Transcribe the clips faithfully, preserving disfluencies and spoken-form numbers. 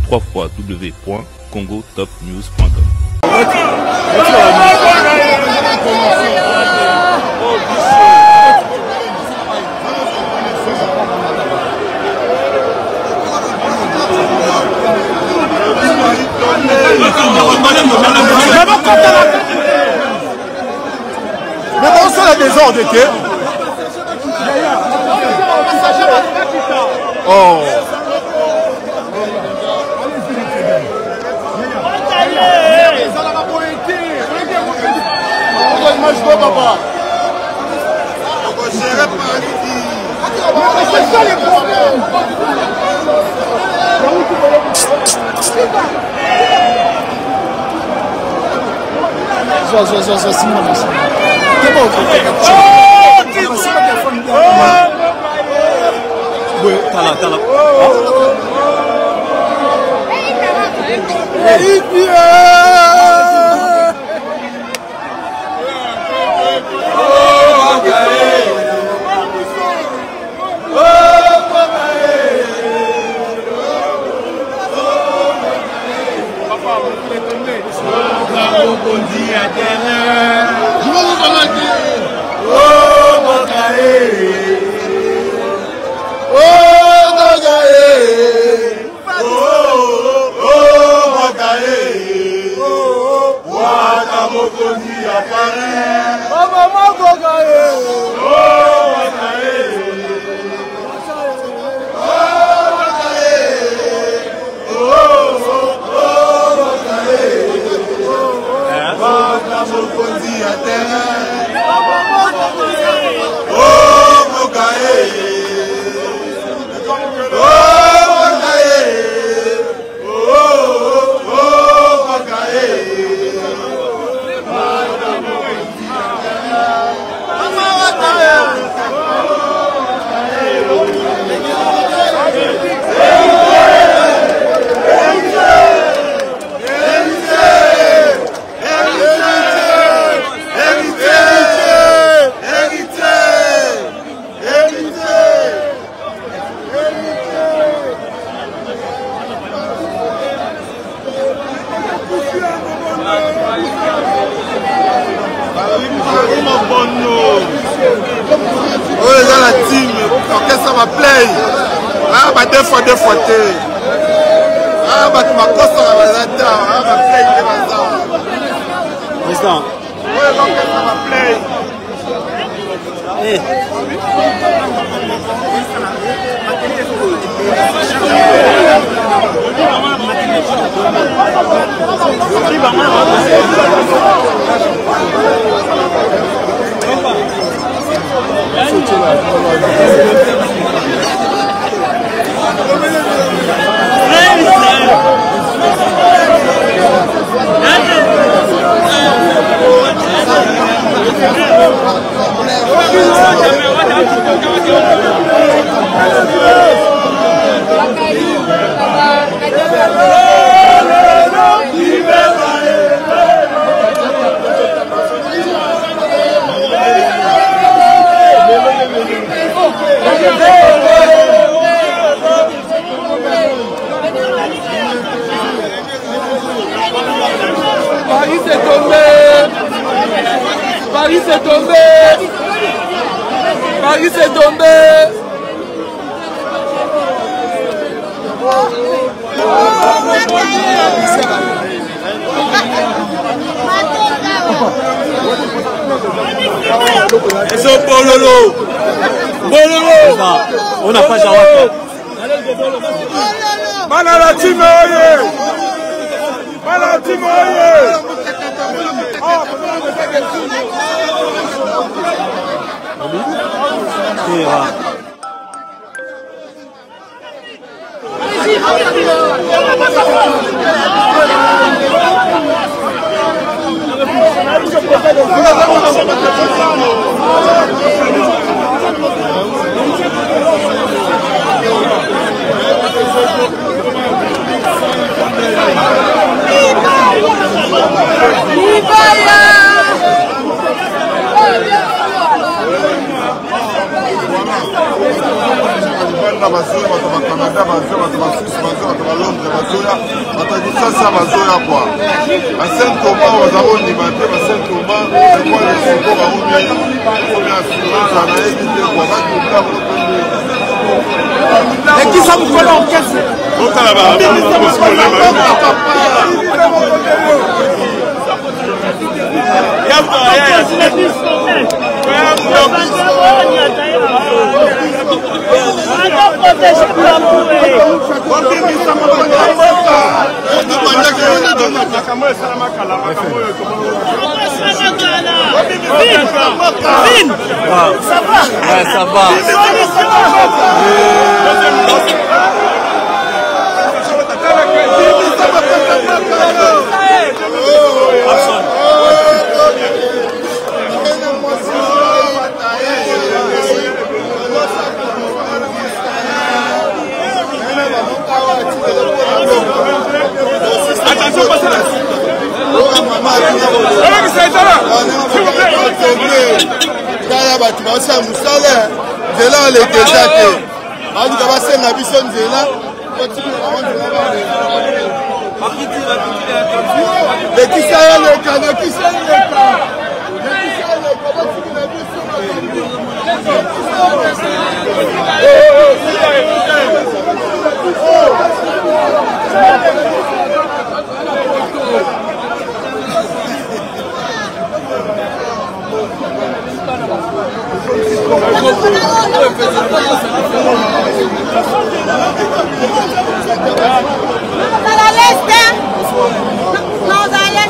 w w w point congo top news point com. Mais bon, c'est la désordre, ok? Oh! Papa. C'est ça les problèmes. Zo, zo, zo, zo, Simon. C'est bon. Oui, t'as là, t'as là. Hey, Paris s'est tombé. Paris s'est tombé. Paris s'est tombé. Ils sont Bololo. Bololo. On n'a pas Jawaka. Manala Timoye. Manala Timoye. Angola bazoya, bato ba Canada bazoya, bato ba Suisse bazoya, bato ba Londres bazoya, bato ba Kinshasa bazoya kwa. Ba Saint Thomas bazako ndimate, ba Saint Thomas kwa le siko ba umi, umi assurance na éviter kwa ba kubla kwa pembe. Et qui ça vous colle en caisse? Donc là bas, ça va? Ouais, ça va. Attention, passez là. Kaya batu basa musala nzela le deja te batu basa na biso nzela le kisaya le kana kisaya le kana le kisaya le kana na biso Dans l'Est, dans l'Est.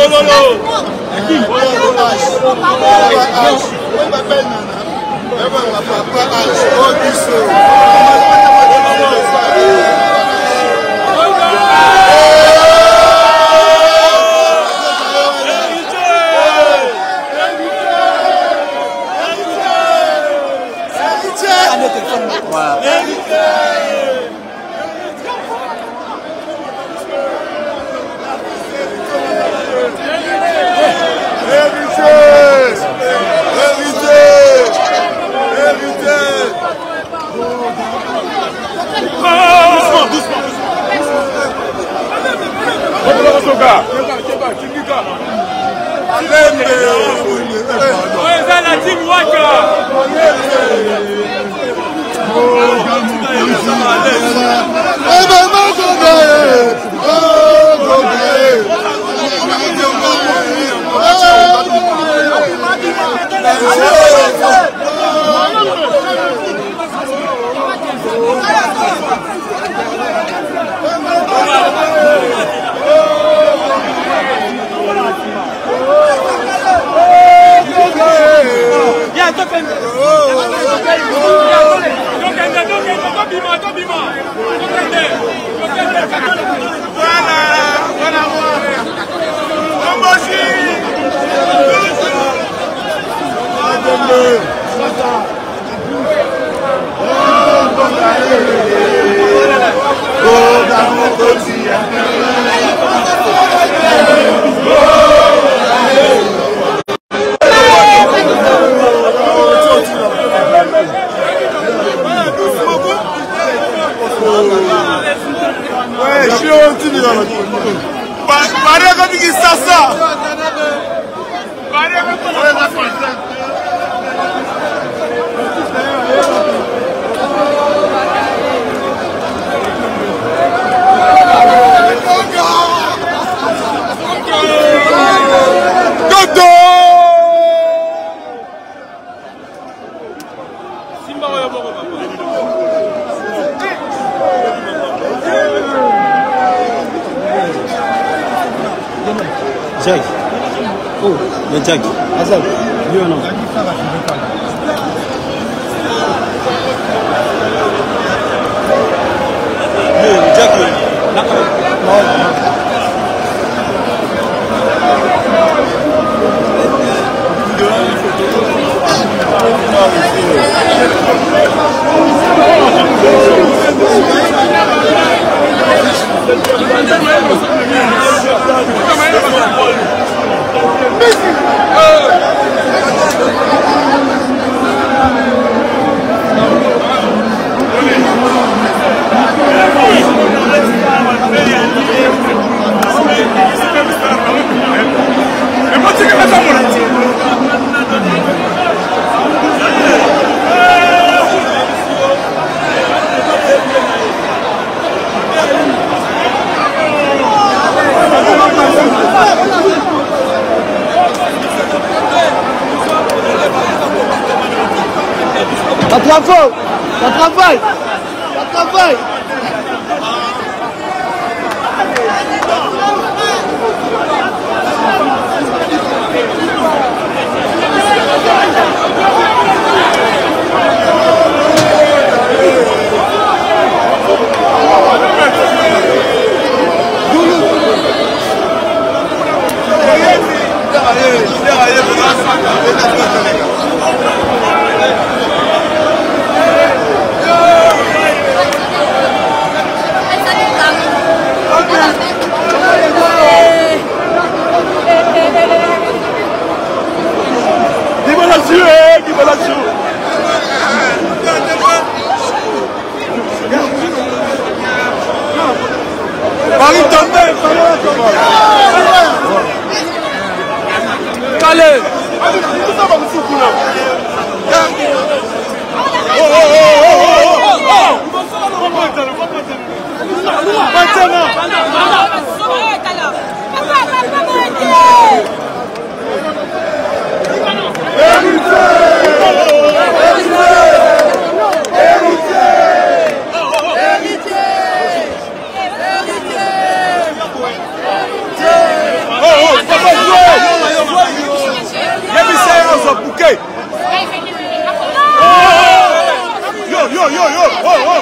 Jack. Oh, le Jack. Azal. Lui ou non? Le Jack. Oh, travaux, ça travaille, ça travaille. Paris tombé. Calais. Oh oh oh oh oh. Yo, yo, yo, yo, oh, oh.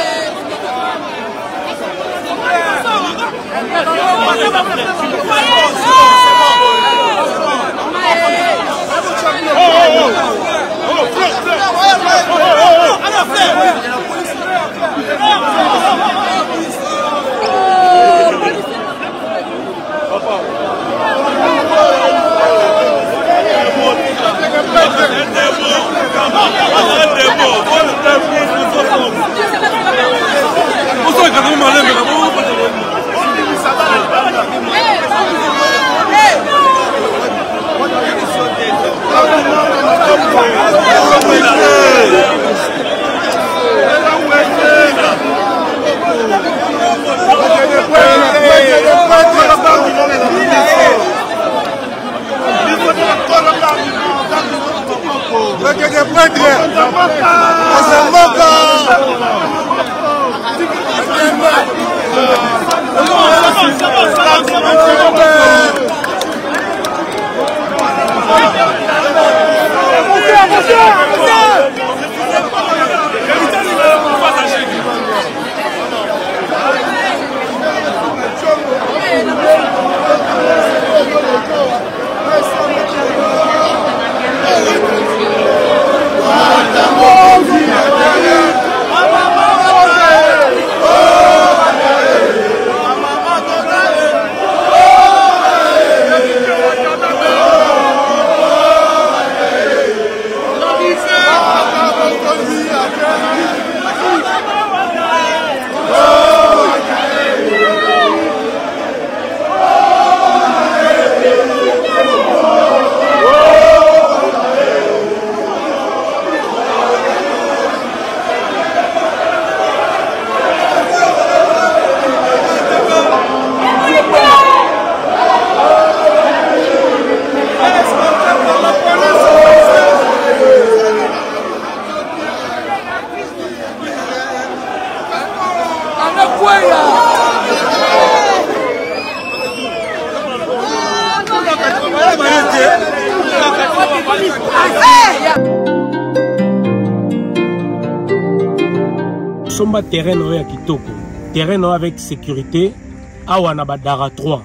Somba terrain ya kitoko, terrain avec sécurité, awa na Badara trois,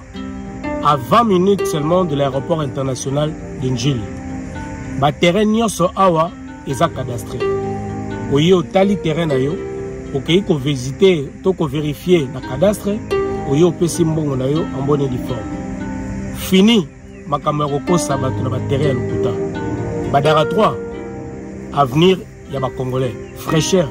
à vingt minutes seulement de l'aéroport international d'Injili. Ba terrain nyonso awa eza cadastré. Oye otali terrain na yo, okei ko visiter, to ko vérifier na cadastre, oye opesi mbongo na yo en bonne et forme. Fini makambo ya kokosa bato na ba terrain ya lokuta. Badara trois, avenir ya ba Congolais, fraîcheur.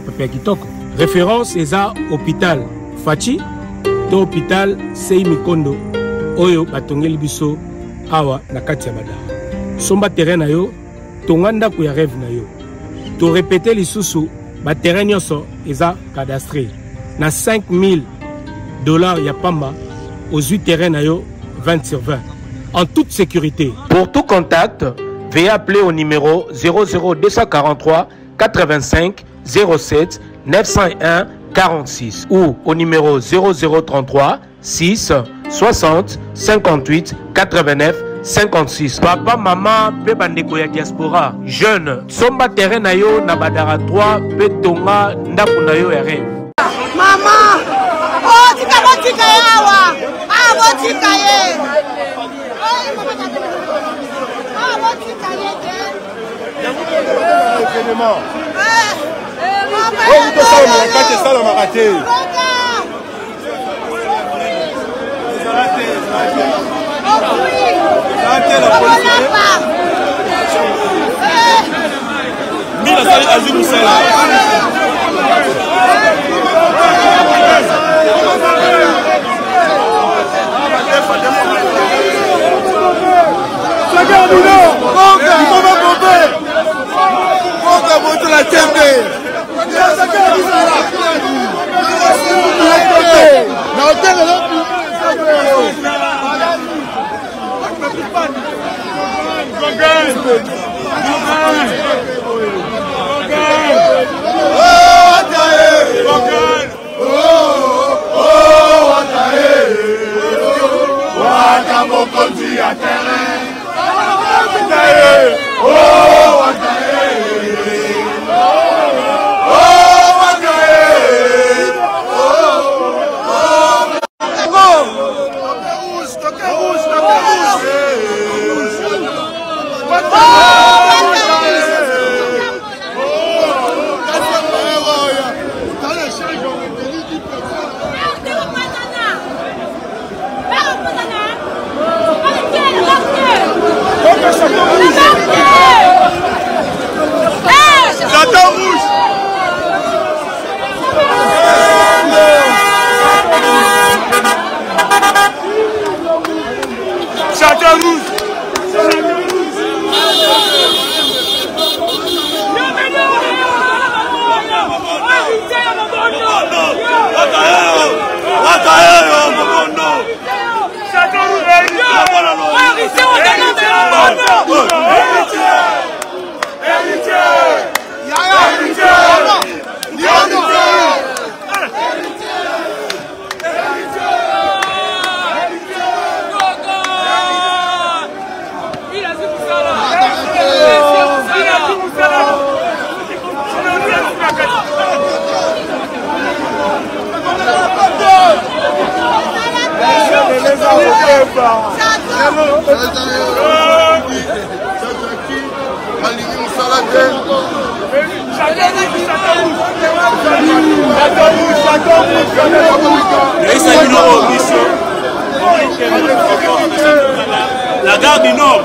Référence eza hôpital Fachi to hôpital Sei Mikondo oyo batongeli biso awa na kati ya Badara. Somba terrain na yo tonganda ku ya rêve na yo. To répéter lisusu ba terrain nyonso eza cadastré na cinq mille dollars ya pamba aux huit terrains na yo vingt sur vingt en toute sécurité. Pour tout contact, veuillez appeler au numéro zéro zéro deux cent quarante-trois quatre-vingt-cinq zéro sept neuf cent un quarante-six ou au numéro zéro zéro trente-trois six soixante cinquante-huit quatre-vingt-neuf cinquante-six. Papa, maman, pe bandeko ya diaspora, jeune, somba terrain na yo na badara trois, pe tonga ndaku na yo ya rêve. Maman, oh, tika bo tika ye awa, ah bo tika ye. Ah bo tika ye de. Oh, vous ça on va pas ça on va rater. Mila sali azul sala. Regarde nous. Bonga, il faut pas bomber. Bonga monte la tembe. Na hotel là. La gare du Nord.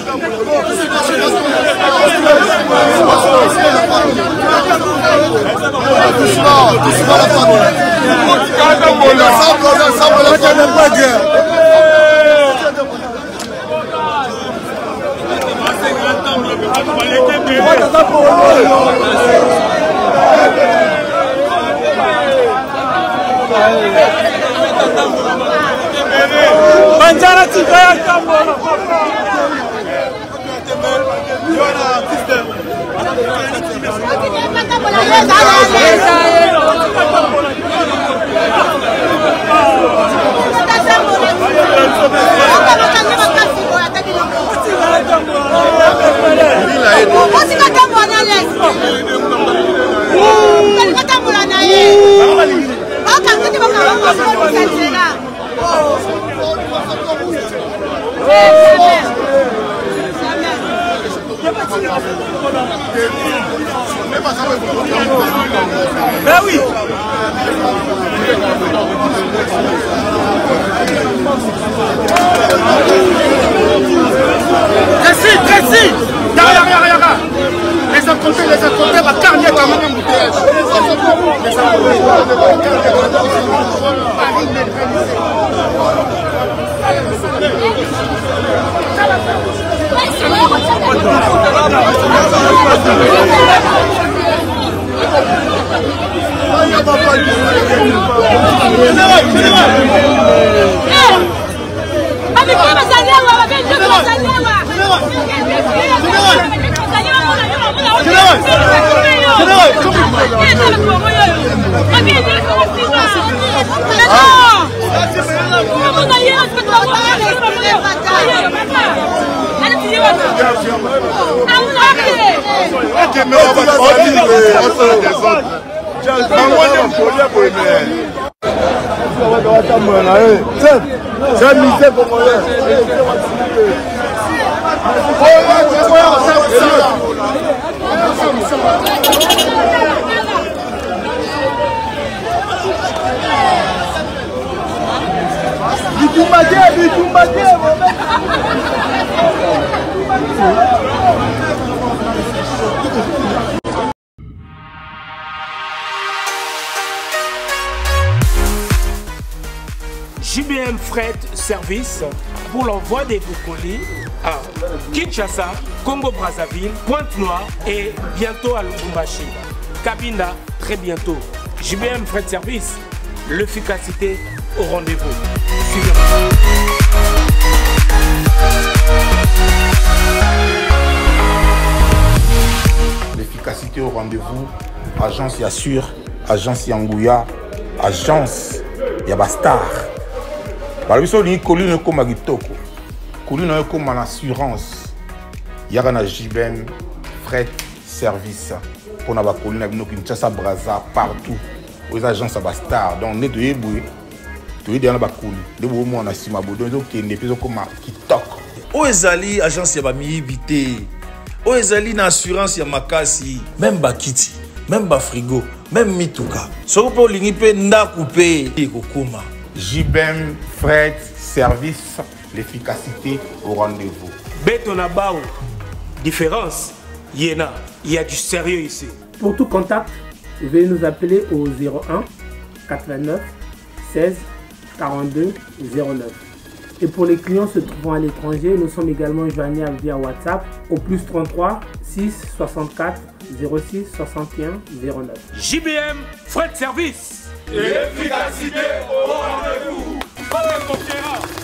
Doucement, doucement la famille. On ensemble, on ensemble la famille. Banjara tika tambo. Ben oui. Précis, précis. Derrière, derrière, derrière. Les affrontés, les affrontés, va carnier quand même un bouteillage. Les J B M Fret Service pour l'envoi de vos colis à Kinshasa, Congo-Brazzaville, Pointe-Noire et bientôt à Lubumbashi. Cabinda, très bientôt. J B M Fret Service, l'efficacité au rendez-vous. Suivez-moi. L'efficacité au rendez-vous, agence Yassure, agence Yangouya, agence Yabastar. Par le biais de colline comme Agitoko, colline comme en assurance, il y a un J B M Fret Service pour la colline avec nous Kinshasa, Brazza, partout aux agences Yabastar. Donc, on est de Eboué, tu es dans la colline, de Boumou en Asimabo, donc il y a des gens comme Kitoko. Oezali, agence Yabami Vité, Oezali, assurance Yamakasi, même Bakiti, même Bafrigo, même Mituka. Sopo Lingipe Nda Coupé, Kokoma. J B M Fret Service, l'efficacité au rendez-vous. Betonabao, différence, Yéna, il y a du sérieux ici. Pour tout contact, veuillez nous appeler au zéro un quatre-vingt-neuf seize quarante-deux zéro neuf. Et pour les clients se trouvant à l'étranger, nous sommes également joignables via WhatsApp au plus trente-trois six soixante-quatre zéro six soixante et un zéro neuf. J B M Fret Service. L'efficacité au rendez-vous.